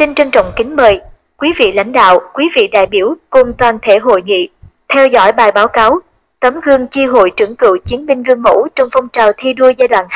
Xin trân trọng kính mời quý vị lãnh đạo, quý vị đại biểu cùng toàn thể hội nghị theo dõi bài báo cáo tấm gương chi hội trưởng cựu chiến binh gương mẫu trong phong trào thi đua giai đoạn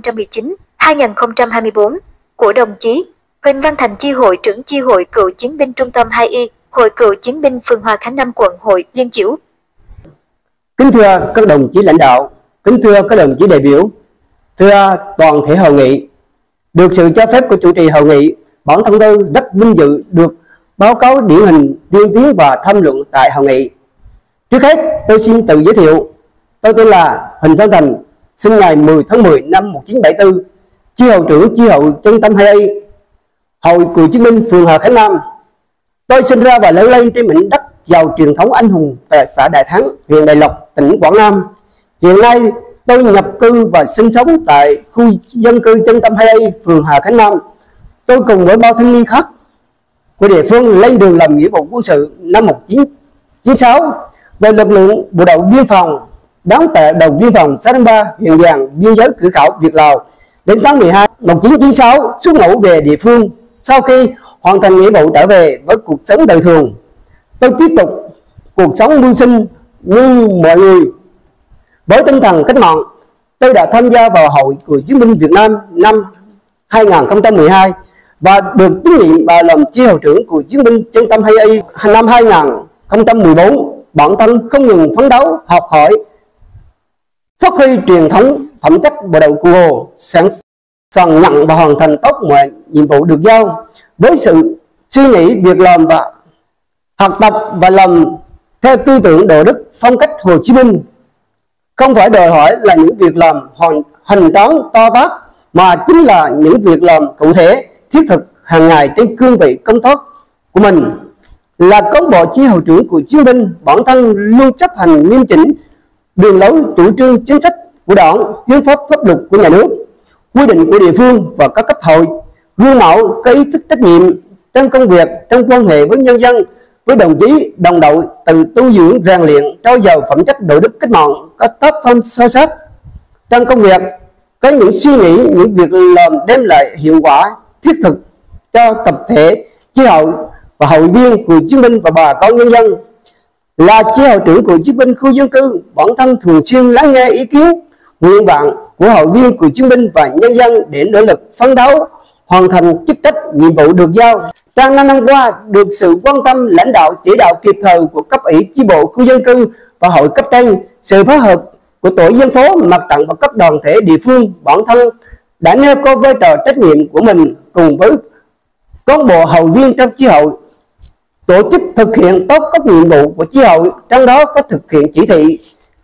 2019-2024 của đồng chí Huỳnh Văn Thành, chi hội trưởng chi hội cựu chiến binh trung tâm 2Y, hội cựu chiến binh phường Hòa Khánh Nam, quận Hội Liên Chiểu. Kính thưa các đồng chí lãnh đạo, kính thưa các đồng chí đại biểu, thưa toàn thể hội nghị, được sự cho phép của chủ trì hội nghị, bản thân tôi rất vinh dự được báo cáo điển hình tiên tiến và tham luận tại hội nghị. Trước hết, tôi xin tự giới thiệu. Tôi tên là Huỳnh Văn Thành, sinh ngày 10 tháng 10 năm 1974, chi hội trưởng chi hội trung tâm 2Y, hội cựu chiến binh phường Hòa Khánh Nam. Tôi sinh ra và lớn lên trên mảnh đất giàu truyền thống anh hùng tại xã Đại Thắng, huyện Đại Lộc, tỉnh Quảng Nam. Hiện nay, tôi nhập cư và sinh sống tại khu dân cư trung tâm 2Y, phường Hòa Khánh Nam. Tôi cùng với bao thanh niên khác của địa phương lên đường làm nghĩa vụ quân sự năm 1996 về lực lượng bộ đội biên phòng, đóng tại đồn biên phòng xã Đông Ba, huyện Giàng, biên giới cửa khẩu Việt Lào. Đến tháng 12 1996 xuất ngũ về địa phương. Sau khi hoàn thành nghĩa vụ trở về với cuộc sống đời thường, tôi tiếp tục cuộc sống mưu sinh như mọi người. Với tinh thần cách mạng, tôi đã tham gia vào Hội Cựu chiến binh Việt Nam năm 2012 và được tín nhiệm và làm chi hội trưởng của chiến binh trung tâm 2Y năm 2014. Bản thân không ngừng phấn đấu, học hỏi, phát huy truyền thống phẩm chất bộ đội Cụ Hồ, sẵn sàng nhận và hoàn thành tốt mọi nhiệm vụ được giao với sự suy nghĩ, việc làm và học tập và làm theo tư tưởng đạo đức phong cách Hồ Chí Minh. Không phải đòi hỏi là những việc làm hoành tráng to tát, mà chính là những việc làm cụ thể, thiết thực hàng ngày trên cương vị công tác của mình. Là cán bộ chi hội trưởng của chiến binh, bản thân luôn chấp hành nghiêm chỉnh đường lối chủ trương chính sách của Đảng, hiến pháp, pháp luật của nhà nước, quy định của địa phương và các cấp hội, gương mẫu có ý thức trách nhiệm trong công việc, trong quan hệ với nhân dân, với đồng chí đồng đội, từ tu dưỡng rèn luyện trau dồi phẩm chất đạo đức cách mạng, có tác phong sâu sắc trong công việc, có những suy nghĩ, những việc làm đem lại hiệu quả thiết thực cho tập thể chi hội và hội viên của chiến binh và bà con nhân dân. Là chi hội trưởng của chiến binh khu dân cư, bản thân thường xuyên lắng nghe ý kiến, nguyện vọng của hội viên của chiến binh và nhân dân để nỗ lực phấn đấu hoàn thành chức trách nhiệm vụ được giao. Trong 5 năm qua, được sự quan tâm lãnh đạo chỉ đạo kịp thời của cấp ủy chi bộ khu dân cư và hội cấp trên, sự phối hợp của tổ dân phố, mặt trận và các đoàn thể địa phương, bản thân đã nêu cao vai trò trách nhiệm của mình cùng với cán bộ hội viên trong chi hội, tổ chức thực hiện tốt các nhiệm vụ của chi hội, trong đó có thực hiện chỉ thị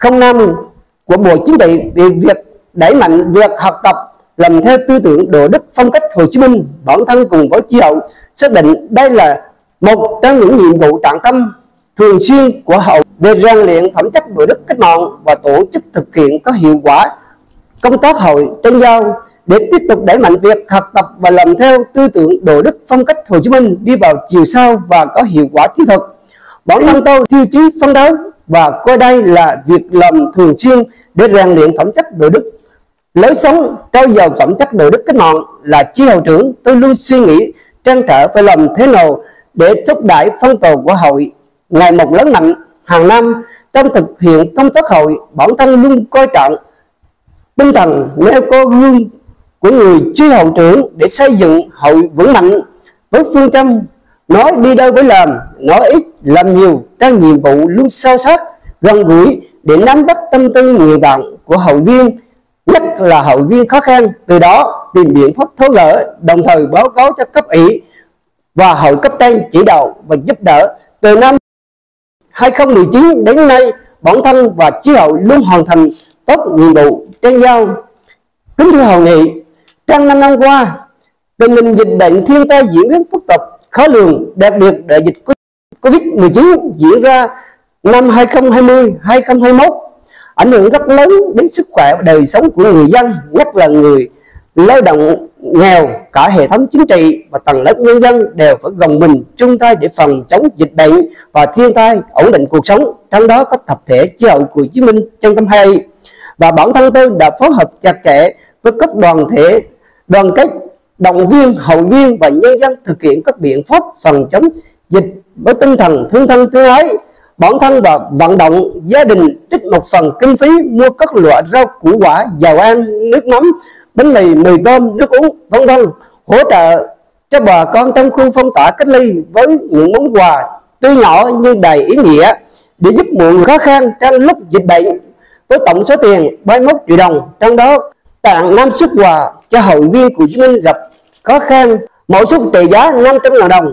05 của Bộ Chính trị về việc đẩy mạnh việc học tập làm theo tư tưởng đạo đức phong cách Hồ Chí Minh. Bản thân cùng với chi hội xác định đây là một trong những nhiệm vụ trọng tâm thường xuyên của hội về rèn luyện phẩm chất đạo đức cách mạng và tổ chức thực hiện có hiệu quả công tác hội trên giao để tiếp tục đẩy mạnh việc học tập và làm theo tư tưởng đạo đức phong cách Hồ Chí Minh đi vào chiều sâu và có hiệu quả thiết thực. Bản thân tôi tiêu chí phấn đấu và coi đây là việc làm thường xuyên để rèn luyện phẩm chất đạo đức lối sống, trau dồi phẩm chất đạo đức cách mạng. Là chi hội trưởng, tôi luôn suy nghĩ trăn trở phải làm thế nào để thúc đẩy phong trào của hội ngày một lớn mạnh. Hàng năm trong thực hiện công tác hội, bản thân luôn coi trọng tinh thần nêu cao gương của người chi hội trưởng để xây dựng hội vững mạnh với phương châm nói đi đôi với làm, nói ít làm nhiều, trong nhiệm vụ luôn sâu sát gần gũi để nắm bắt tâm tư nguyện vọng của hội viên, nhất là hội viên khó khăn, từ đó tìm biện pháp tháo gỡ, đồng thời báo cáo cho cấp ủy và hội cấp trên chỉ đạo và giúp đỡ. Từ năm 2019 đến nay, bản thân và chi hội luôn hoàn thành tốt nhiệm vụ trên giao. Kính thưa hội nghị, trong 5 năm qua, tình hình dịch bệnh thiên tai diễn biến phức tạp khó lường, đặc biệt đại dịch Covid-19 diễn ra năm 2020-2021 ảnh hưởng rất lớn đến sức khỏe và đời sống của người dân, nhất là người lao động nghèo. Cả hệ thống chính trị và tầng lớp nhân dân đều phải gồng mình chung tay để phòng chống dịch bệnh và thiên tai, ổn định cuộc sống. Trong đó có tập thể chi hội của chiến binh trung tâm 2Y và bản thân tôi đã phối hợp chặt chẽ với các đoàn thể đoàn kết động viên hội viên và nhân dân thực hiện các biện pháp phòng chống dịch với tinh thần thương thân tương ái. Bản thân và vận động gia đình trích một phần kinh phí mua các loại rau củ quả, dầu ăn, nước mắm, bánh mì, mì tôm, nước uống, vân vân, hỗ trợ cho bà con trong khu phong tỏa cách ly với những món quà tuy nhỏ nhưng đầy ý nghĩa để giúp mọi người khó khăn trong lúc dịch bệnh, với tổng số tiền 31 triệu đồng, trong đó tặng 5 suất quà cho hội viên của Chí Minh gặp khó khăn, mỗi suất trị giá 500.000 đồng,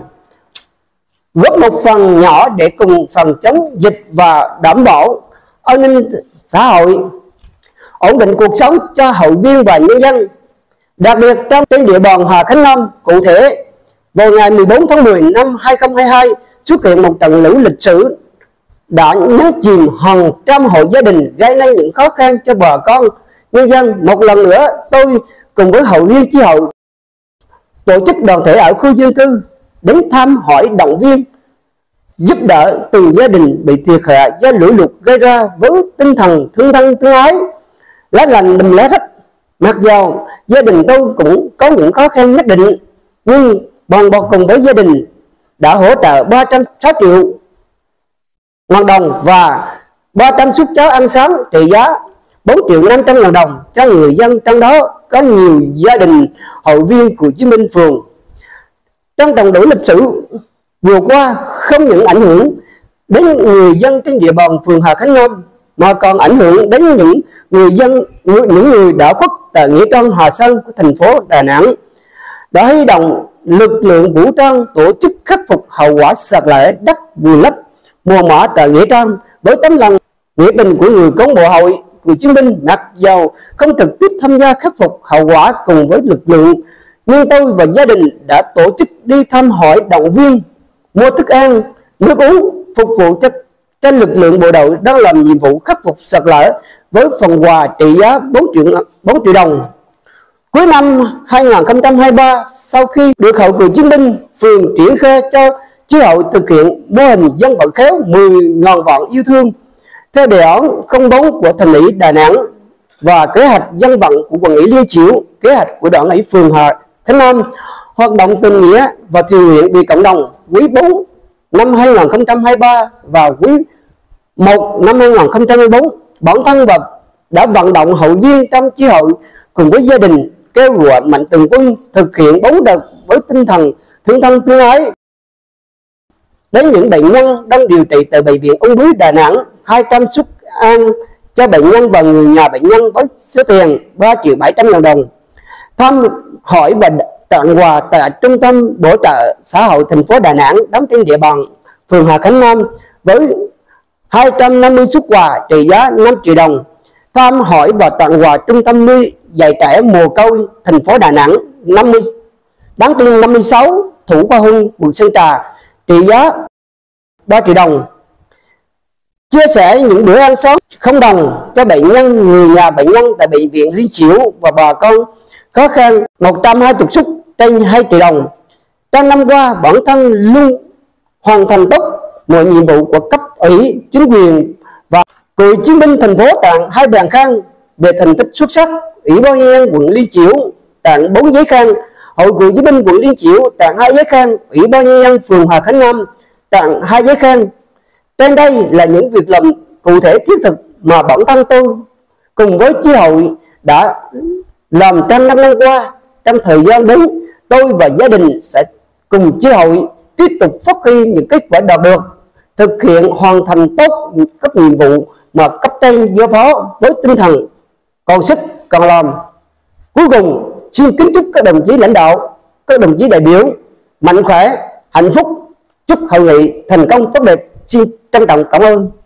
góp một phần nhỏ để cùng phòng chống dịch và đảm bảo an ninh xã hội, ổn định cuộc sống cho hội viên và nhân dân. Đặc biệt trên địa bàn Hà Khánh Nam, cụ thể vào ngày 14 tháng 10 năm 2022 xuất hiện một trận lũ lịch sử đã nhấn chìm hàng trăm hộ gia đình, gây nên những khó khăn cho bà con nhân dân. Một lần nữa, tôi cùng với hội viên chi hội, tổ chức đoàn thể ở khu dân cư đến thăm hỏi, động viên, giúp đỡ từng gia đình bị thiệt hại do lũ lụt gây ra với tinh thần thương thân tương ái, lá lành đùm lá rách. Mặc dù gia đình tôi cũng có những khó khăn nhất định, nhưng bọn bọc cùng với gia đình đã hỗ trợ 306 triệu đồng và 300 suất cháo ăn sáng trị giá 4.500.000 đồng cho người dân, trong đó có nhiều gia đình hội viên của Chí Minh phường. Trong trận lũ lịch sử vừa qua không những ảnh hưởng đến người dân trên địa bàn phường Hà Khánh Nam mà còn ảnh hưởng đến những người dân, những người đã khuất tại nghĩa trang Hà Sơn của thành phố Đà Nẵng, đã huy động lực lượng vũ trang tổ chức khắc phục hậu quả sạt lở đất vùi lấp mùa mã tại nghĩa trang. Với tấm lòng nghĩa tình của người cán bộ hội của Chí Minh, mặc dầu không trực tiếp tham gia khắc phục hậu quả cùng với lực lượng, nhưng tôi và gia đình đã tổ chức đi thăm hỏi, động viên, mua thức ăn, nước uống phục vụ cho lực lượng bộ đội đang làm nhiệm vụ khắc phục sạt lở với phần quà trị giá 4 triệu đồng. Cuối năm 2023, sau khi được Hội Cựu Chiến binh phường triển khai cho chi hội thực hiện mô hình dân vận khéo 10.000 vạn yêu thương theo đề án 04 của Thành ủy Đà Nẵng và kế hoạch dân vận của quận ủy Liên Chiểu, kế hoạch của Đảng ủy phường Hà Khánh Nam, hoạt động tình nghĩa và thiện nguyện vì cộng đồng quý 4 năm 2023 và quý 1 năm 2024, bản thân và đã vận động hội viên trong chi hội cùng với gia đình kêu gọi mạnh thường quân thực hiện 4 đợt với tinh thần thương thân tương ái đến những bệnh nhân đang điều trị tại bệnh viện Ung Bướu Đà Nẵng, 200 suất ăn cho bệnh nhân và người nhà bệnh nhân với số tiền 3.700.000 đồng, thăm hỏi và tặng quà tại trung tâm bổ trợ xã hội thành phố Đà Nẵng đóng trên địa bàn phường Hà Khánh Nam với 250 suất quà trị giá 5 triệu đồng, thăm hỏi và tặng quà trung tâm nuôi dạy trẻ mồ côi thành phố Đà Nẵng đáng trên 56 Thủ Khoa Hưng, quận Sơn Trà trị giá 3 triệu đồng, chia sẻ những bữa ăn sáng không đồng cho bệnh nhân, người nhà bệnh nhân tại bệnh viện Liên Chiểu và bà con khó khăn 120 suất trên 2 triệu đồng. Trong năm qua, bản thân luôn hoàn thành tốt mọi nhiệm vụ của cấp ủy, chính quyền và cựu chiến binh thành phố tặng 2 bằng khen về thành tích xuất sắc. Ủy ban nhân dân quận Liên Chiểu tặng 4 giấy khen, Hội cựu chiến binh quận Liên Chiểu tặng 2 giấy khen, Ủy ban nhân dân phường Hà Khánh Nam tặng 2 giấy khen. Trên đây là những việc làm cụ thể thiết thực mà bản thân tôi cùng với chi hội đã làm trong 5 năm qua. Trong thời gian đến, tôi và gia đình sẽ cùng chi hội tiếp tục phát huy những kết quả đạt được, thực hiện hoàn thành tốt các nhiệm vụ mà cấp trên giao phó với tinh thần còn sức còn làm. Cuối cùng, xin kính chúc các đồng chí lãnh đạo, các đồng chí đại biểu mạnh khỏe, hạnh phúc, chúc hội nghị thành công tốt đẹp. Xin trân trọng cảm ơn.